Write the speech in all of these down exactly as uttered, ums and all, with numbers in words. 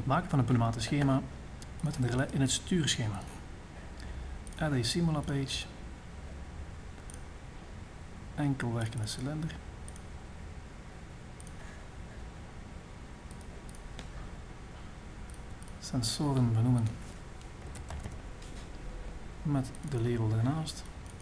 maken van een pneumatisch schema met een relais in het stuurschema. Add a simula page. Enkel werkende cilinder. Sensoren benoemen met de label ernaast.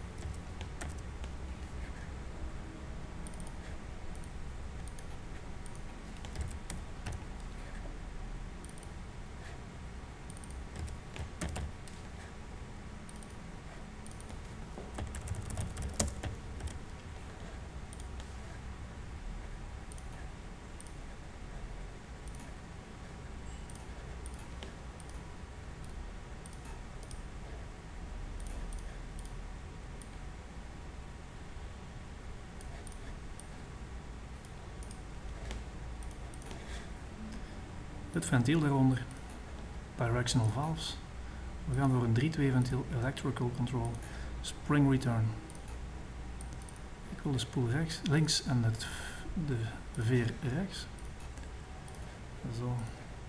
Het ventiel daaronder, directional valves. We gaan voor een drie twee ventiel electrical control, spring return. Ik wil de spoel rechts, links en het, de veer rechts. Zo.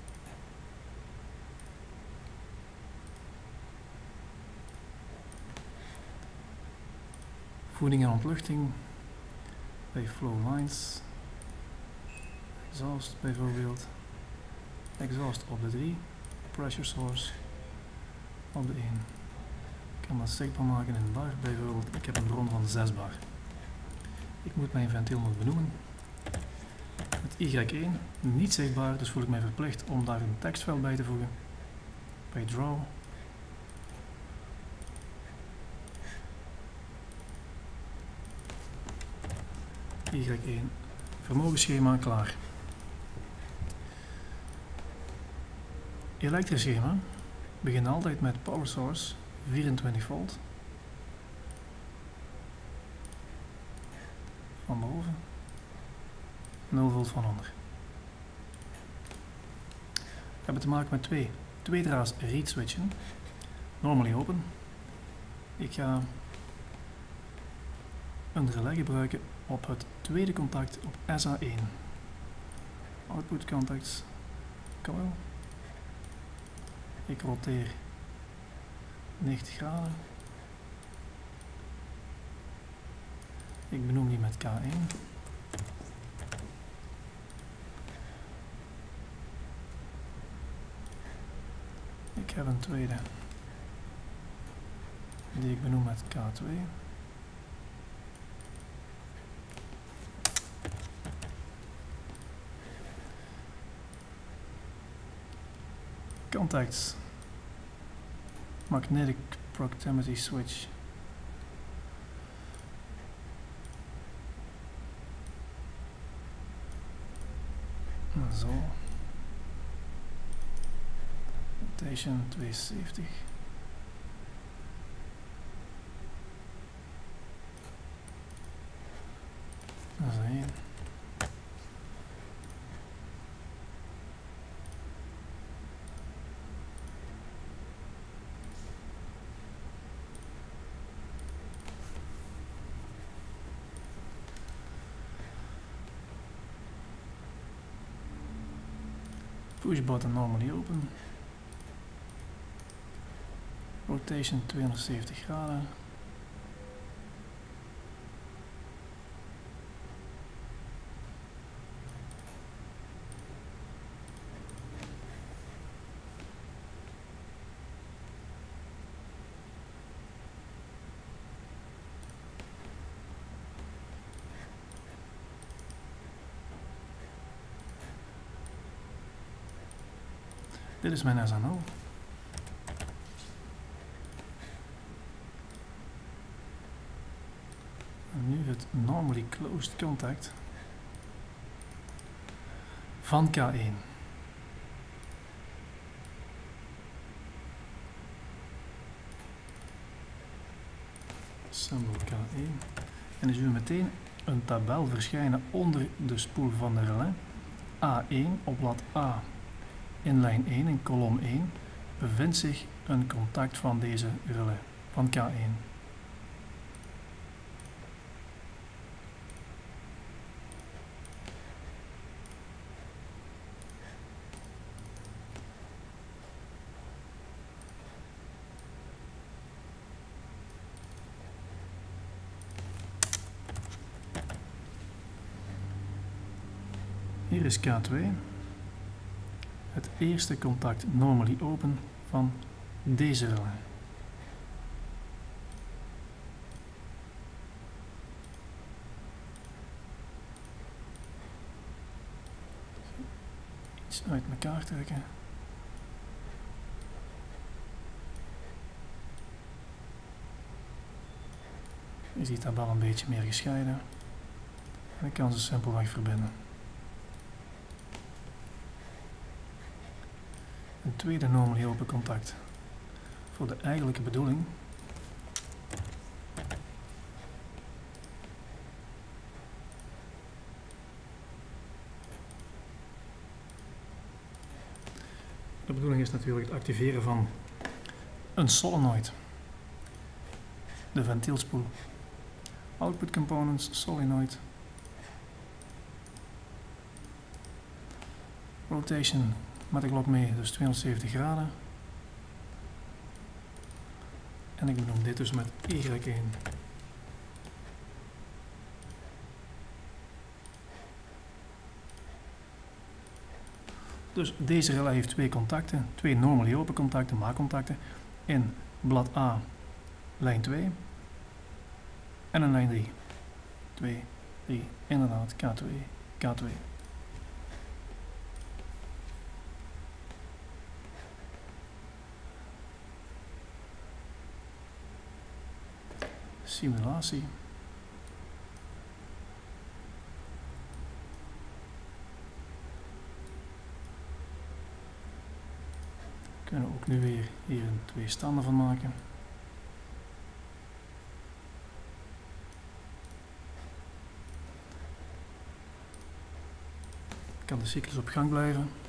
Voeding en ontluchting bij flow lines. Exhaust bijvoorbeeld. Exhaust op de drie, pressure source op de één. Ik kan dat zichtbaar maken in bar, bijvoorbeeld ik heb een bron van zes bar. Ik moet mijn ventiel nog benoemen. Met Y één, niet zichtbaar, dus voel ik mij verplicht om daar een tekstveld bij te voegen. Bij draw. Y één, vermogensschema klaar. Elektrisch schema begint altijd met power source vierentwintig volt van boven, nul volt van onder. We hebben te maken met twee tweedraads reed switchen, normally open. Ik ga een relais gebruiken op het tweede contact op S A één. Output contacts coil. Ik roteer negentig graden. Ik benoem die met K één. Ik heb een tweede die ik benoem met K twee. Contacts, magnetic proximity switch. Zo. Rotation tweehonderdzeventig. Dat is één. Push button normally open. Rotation tweehonderdzeventig graden. Dit is mijn S N O. En nu het normally closed contact van K één. Symbol K één. En dan zien we meteen een tabel verschijnen onder de spoel van de relais. A één op blad A. In lijn één, in kolom één, bevindt zich een contact van deze relais, van K één. hier is K twee. Het eerste contact normally open van deze rel. Iets uit elkaar trekken. Je ziet dat bal een beetje meer gescheiden. En ik kan ze simpelweg verbinden. Een tweede normally open contact voor de eigenlijke bedoeling. De bedoeling is natuurlijk het activeren van een solenoid. De ventielspoel. Output components, solenoid. Rotation met de klok mee, dus tweehonderdzeventig graden. En ik benoem dit dus met Y één. Dus deze relay heeft twee contacten, twee normally open contacten, maakcontacten, in blad A, lijn twee en een lijn drie. twee, drie, inderdaad, K twee, K twee. Simulatie. We kunnen ook nu weer hier een twee standen van maken. Kan de cyclus op gang blijven.